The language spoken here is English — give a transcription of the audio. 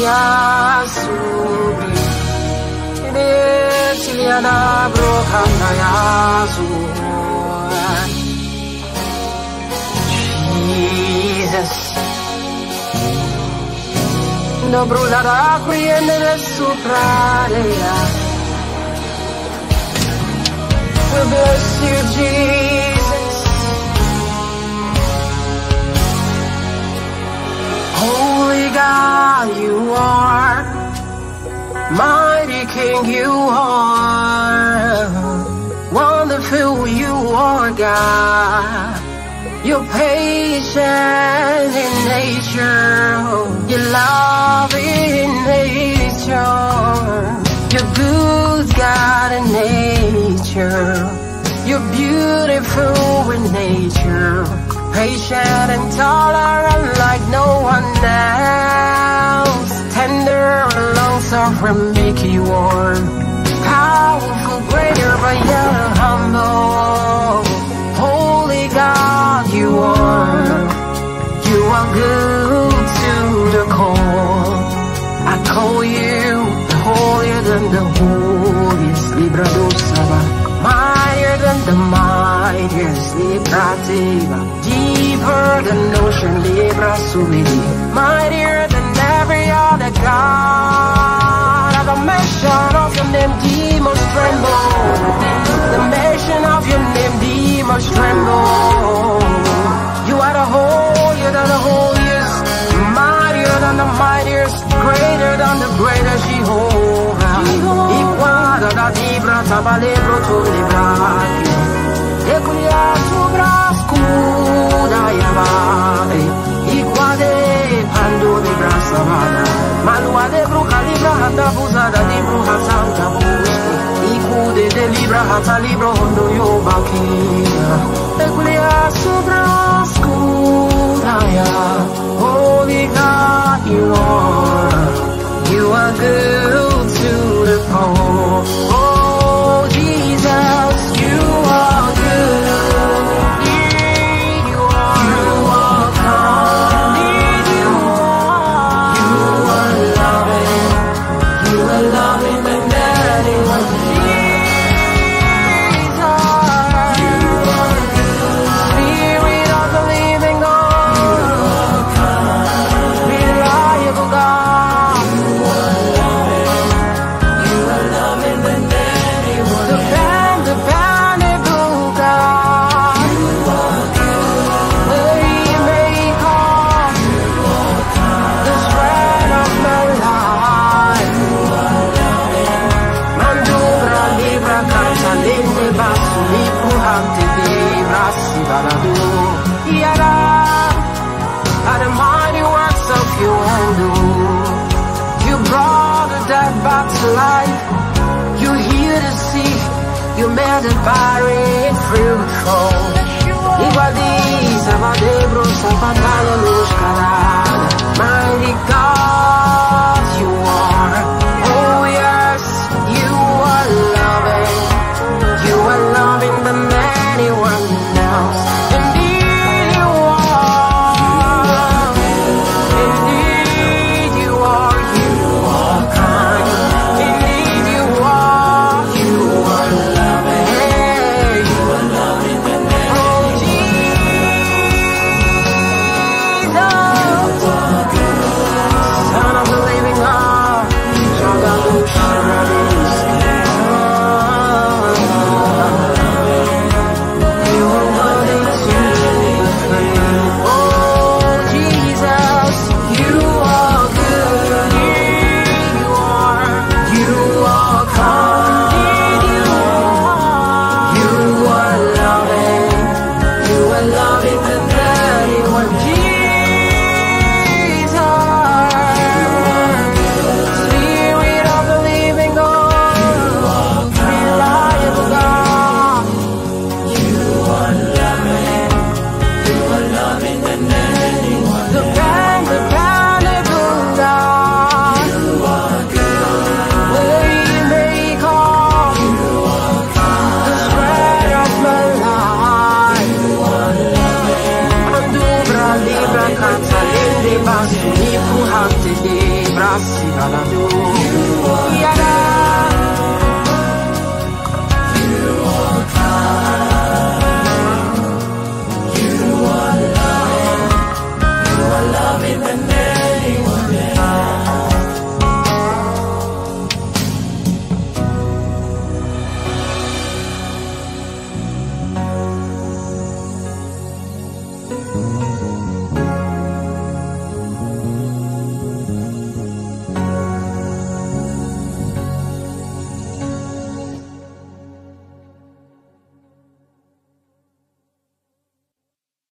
Jesus. No brulerà qui nel soprarea. We bless you, Jesus. Holy God, you are. Mighty King, you are. Wonderful, you are, God. You're patient in nature. You're loving in nature. You're good, God, in nature. You're beautiful in nature. Patient and tolerant like no one else. Tender and long-suffering make you warm. Powerful, greater, but yet humble. Holy God, you are good to the core. I call you holier than the holiest, Libra Dosava. Mightier than the mightiest, Libra Teva. Deeper than ocean, Libra Suvidi. Mightier than every other God. At the mention of your name, demons tremble. The mention of your name, demons tremble. You are the holier than the holiest, mightier than the mightiest, greater than the greatest Jehovah. Igual da Libra, Tabalebro to Libra. Equia subra scuda Yavare. Iguale Pando Libra Savana. Malua de Bruca Libra, Hata Buzada Libro Hatanta Busque. Icude de Libra, Hata Libro Hondo Yobakina. Equia subra scuda. Holy God, you are good to the core. Oh Jesus, you are good. You are kind. You are loving. You are loving than anyone. Jesus, you are good. Spirit of the living God. Reliable God. You are loving than anyone. Dependable God. You are good. Waymaker. You are kind. The strength of my life. You are loving. Mandubra libra canta lende basso libro ante libra si balado. Yara. Are the mighty works of your hand. You brought the dead back to life. You healed the sick. You made the barren fruitful. Igual diz, Abadebro, Sabana.